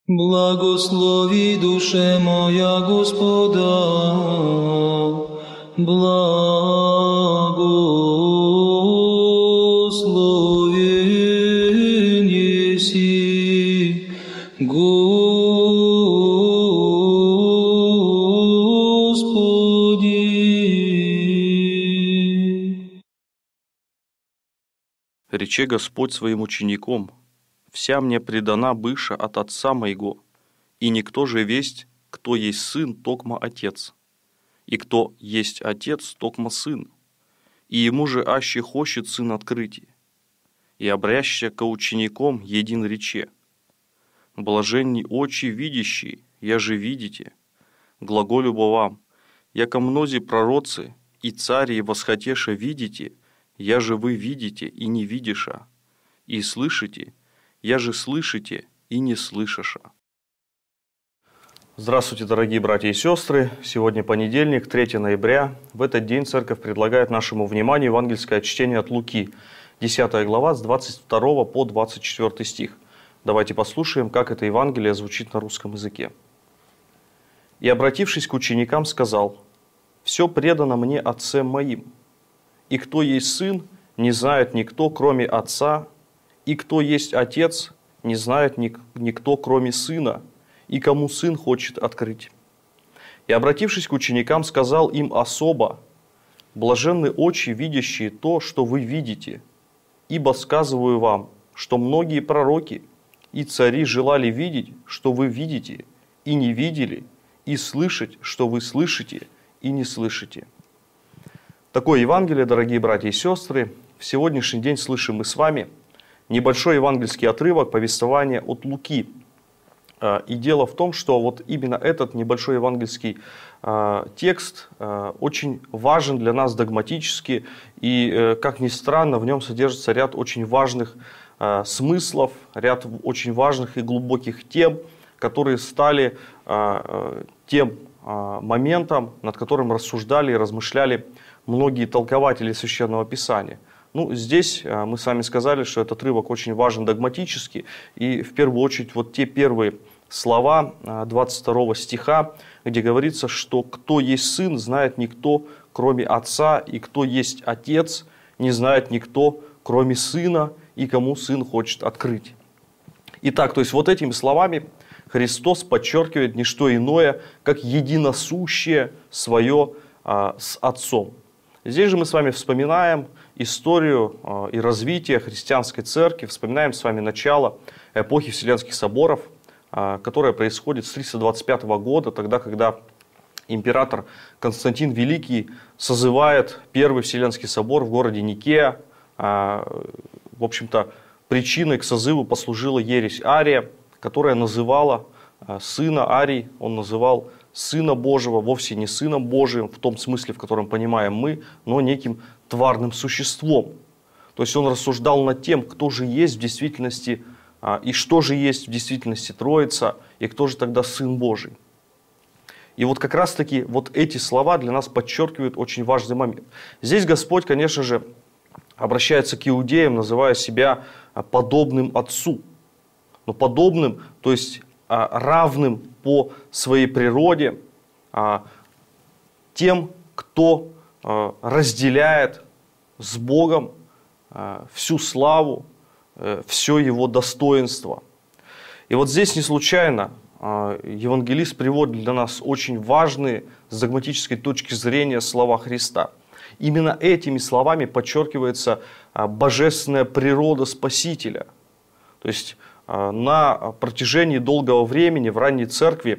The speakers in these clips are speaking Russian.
Благослови, душе моя, Господа, благословен еси, Господи. Рече Господь своим учеником: «Вся мне предана быша от Отца моего, и никто же весть, кто есть Сын, токмо Отец, и кто есть Отец, токмо Сын, и ему же аще хочет Сын открытие, и обрящся ко учеником един рече: блаженни очи видящие, я же видите, глаголю бо вам, яко мнози пророцы и цари восхотеша видите, я же вы видите и не видиша, и слышите, я же слышите и не слышаша». Здравствуйте, дорогие братья и сестры! Сегодня понедельник, 3 ноября. В этот день Церковь предлагает нашему вниманию евангельское чтение от Луки, 10 глава, с 22 по 24 стих. Давайте послушаем, как это Евангелие звучит на русском языке. «И, обратившись к ученикам, сказал: «Все предано мне Отцем моим, и кто есть Сын, не знает никто, кроме Отца, и кто есть Отец, не знает никто, кроме Сына, и кому Сын хочет открыть». И, обратившись к ученикам, сказал им особо: «Блаженны очи, видящие то, что вы видите, ибо сказываю вам, что многие пророки и цари желали видеть, что вы видите, и не видели, и слышать, что вы слышите, и не слышите». Такое Евангелие, дорогие братья и сестры. В сегодняшний день слышим мы с вами небольшой евангельский отрывок повествования от Луки. И дело в том, что вот именно этот небольшой евангельский текст очень важен для нас догматически, и, как ни странно, в нем содержится ряд очень важных смыслов, ряд очень важных и глубоких тем, которые стали тем моментом, над которым рассуждали и размышляли многие толкователи Священного Писания. Ну, здесь мы с вами сказали, что этот отрывок очень важен догматически, и в первую очередь вот те первые слова 22 стиха, где говорится, что кто есть Сын, знает никто, кроме Отца, и кто есть Отец, не знает никто, кроме Сына, и кому Сын хочет открыть. Итак, то есть вот этими словами Христос подчеркивает не что иное, как единосущее свое с Отцом. Здесь же мы с вами вспоминаем историю и развитие христианской церкви, вспоминаем с вами начало эпохи Вселенских соборов, которая происходит с 325 года, тогда, когда император Константин Великий созывает Первый Вселенский собор в городе Никея. В общем-то, причиной к созыву послужила ересь Ария, которая называла сына Арий, он называл Сына Божьего вовсе не Сыном Божиим, в том смысле, в котором понимаем мы, но неким тварным существом. То есть он рассуждал над тем, кто же есть в действительности и что же есть в действительности Троица, и кто же тогда Сын Божий. И вот как раз-таки вот эти слова для нас подчеркивают очень важный момент. Здесь Господь, конечно же, обращается к иудеям, называя себя подобным Отцу. Но подобным, то есть равным по своей природе тем, кто разделяет с Богом всю славу, все его достоинство. И вот здесь не случайно евангелист приводит для нас очень важные с догматической точки зрения слова Христа. Именно этими словами подчеркивается божественная природа Спасителя. То есть на протяжении долгого времени в ранней церкви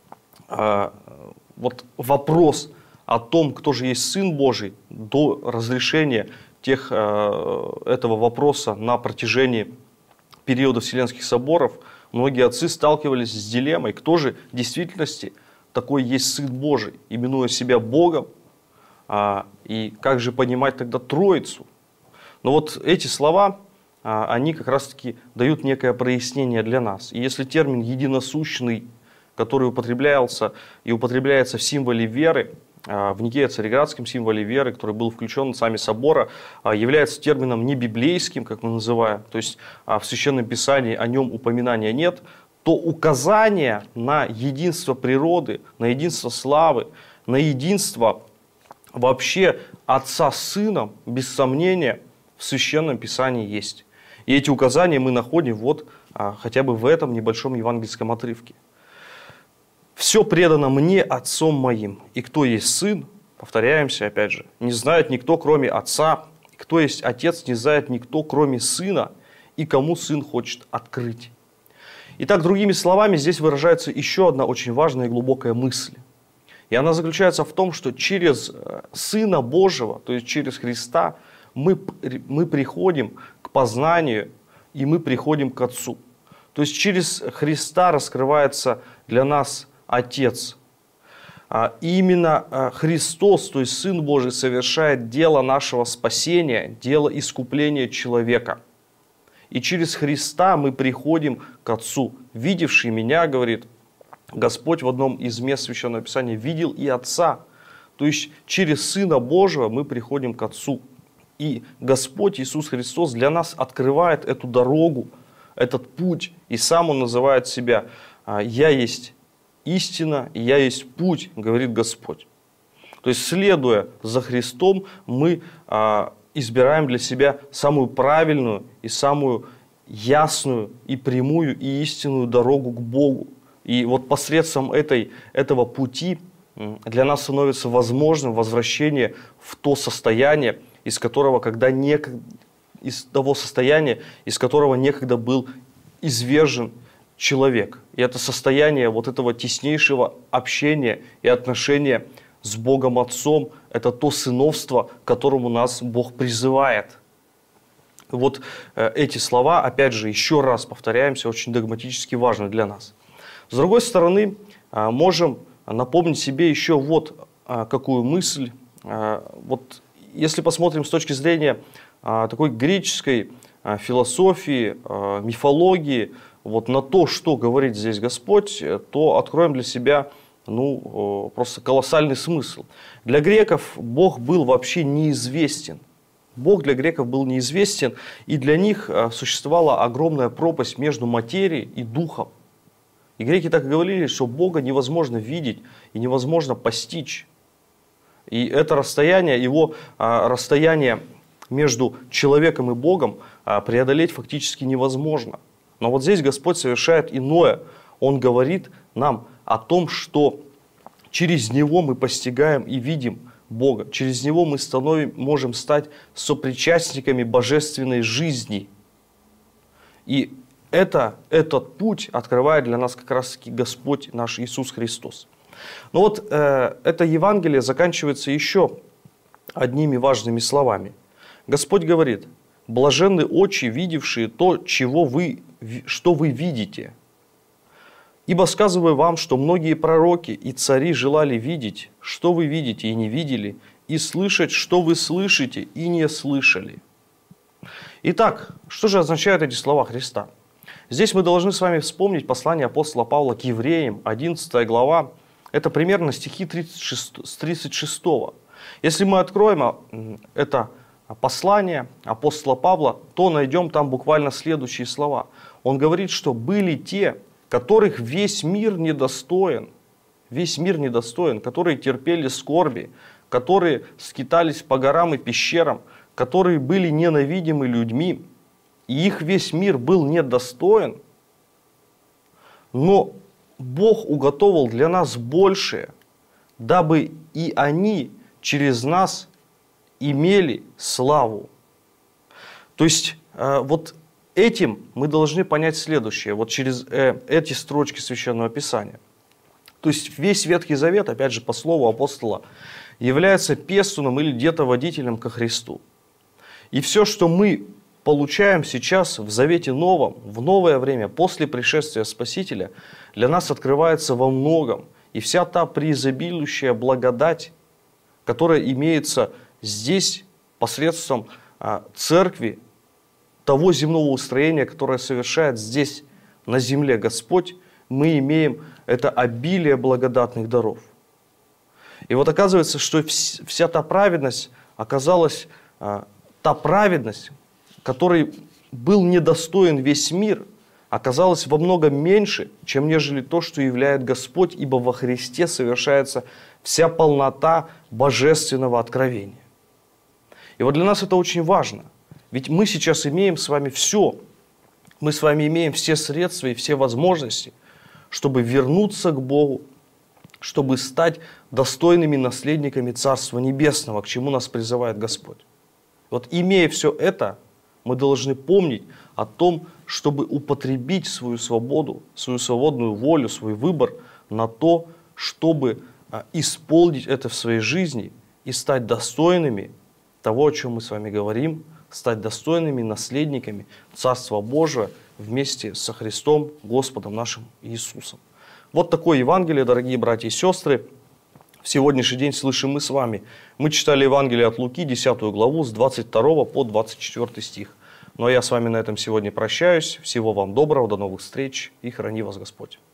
вот вопрос о том, кто же есть Сын Божий, до разрешения этого вопроса на протяжении периода Вселенских соборов, многие отцы сталкивались с дилеммой, кто же в действительности такой есть Сын Божий, именуя себя Богом, и как же понимать тогда Троицу. Но вот эти слова, они как раз-таки дают некое прояснение для нас. И если термин «единосущный», который употреблялся и употребляется в символе веры, в Никея-Цареградском символе веры, который был включен отцами собора, является термином не библейским, как мы называем, то есть в Священном Писании о нем упоминания нет, то указание на единство природы, на единство славы, на единство вообще Отца с Сыном, без сомнения, в Священном Писании есть. И эти указания мы находим вот хотя бы в этом небольшом евангельском отрывке. «Все предано мне Отцом моим, и кто есть Сын, повторяемся опять же, не знает никто, кроме Отца, и кто есть Отец, не знает никто, кроме Сына, и кому Сын хочет открыть». Итак, другими словами, здесь выражается еще одна очень важная и глубокая мысль. И она заключается в том, что через Сына Божьего, то есть через Христа, мы приходим к познанию, и мы приходим к Отцу. То есть через Христа раскрывается для нас Отец. И именно Христос, то есть Сын Божий, совершает дело нашего спасения, дело искупления человека. И через Христа мы приходим к Отцу. «Видевший меня, — говорит Господь в одном из мест Священного Писания, — видел и Отца». То есть через Сына Божьего мы приходим к Отцу. И Господь Иисус Христос для нас открывает эту дорогу, этот путь. И сам Он называет себя «Я есть истина, и я есть путь», говорит Господь. То есть, следуя за Христом, мы избираем для себя самую правильную и самую ясную и прямую и истинную дорогу к Богу. И вот посредством этого пути для нас становится возможным возвращение в то состояние, из того состояния, из которого некогда был извержен человек. И это состояние вот этого теснейшего общения и отношения с Богом Отцом, это то сыновство, к которому нас Бог призывает. Вот эти слова, опять же, еще раз повторяемся, очень догматически важны для нас. С другой стороны, можем напомнить себе еще вот какую мысль. Вот если посмотрим с точки зрения такой греческой философии, мифологии, вот на то, что говорит здесь Господь, то откроем для себя просто колоссальный смысл. Для греков Бог был вообще неизвестен. Бог для греков был неизвестен, и для них существовала огромная пропасть между материей и духом. И греки так и говорили, что Бога невозможно видеть и невозможно постичь. И это расстояние, его расстояние между человеком и Богом преодолеть фактически невозможно. Но вот здесь Господь совершает иное. Он говорит нам о том, что через Него мы постигаем и видим Бога. Через Него мы можем стать сопричастниками божественной жизни. И этот путь открывает для нас как раз-таки Господь наш Иисус Христос. Но вот это Евангелие заканчивается еще одними важными словами. Господь говорит: «Блаженны очи, видевшие то, что вы видите. Ибо сказываю вам, что многие пророки и цари желали видеть, что вы видите и не видели, и слышать, что вы слышите и не слышали». Итак, что же означают эти слова Христа? Здесь мы должны с вами вспомнить послание апостола Павла к евреям, 11 глава. Это примерно стихи с 36. Если мы откроем это послание апостола Павла, то найдем там буквально следующие слова. Он говорит, что были те, которых весь мир недостоин, которые терпели скорби, которые скитались по горам и пещерам, которые были ненавидимы людьми, и их весь мир был недостоин, но Бог уготовил для нас большее, дабы и они через нас имели славу. То есть вот этим мы должны понять следующее, вот через эти строчки Священного Писания. То есть весь Ветхий Завет, опять же по слову апостола, является пестуном или детоводителем ко Христу. И все, что мы получаем сейчас в Завете Новом, в новое время, после пришествия Спасителя, для нас открывается во многом. И вся та преизобилующая благодать, которая имеется здесь посредством церкви, того земного устроения, которое совершает здесь на земле Господь, мы имеем это обилие благодатных даров. И вот оказывается, что вся та праведность оказалась, та праведность, которой был недостоин весь мир, оказалось во многом меньше, чем нежели то, что являет Господь, ибо во Христе совершается вся полнота божественного откровения. И вот для нас это очень важно, ведь мы сейчас имеем с вами все. Мы с вами имеем все средства и все возможности, чтобы вернуться к Богу, чтобы стать достойными наследниками Царства Небесного, к чему нас призывает Господь. Вот имея все это, мы должны помнить о том, чтобы употребить свою свободу, свою свободную волю, свой выбор на то, чтобы исполнить это в своей жизни и стать достойными того, о чем мы с вами говорим, стать достойными наследниками Царства Божия вместе со Христом, Господом нашим Иисусом. Вот такое Евангелие, дорогие братья и сестры. В сегодняшний день слышим мы с вами. Мы читали Евангелие от Луки, 10 главу, с 22 по 24 стих. Ну а я с вами на этом сегодня прощаюсь. Всего вам доброго, до новых встреч и храни вас Господь.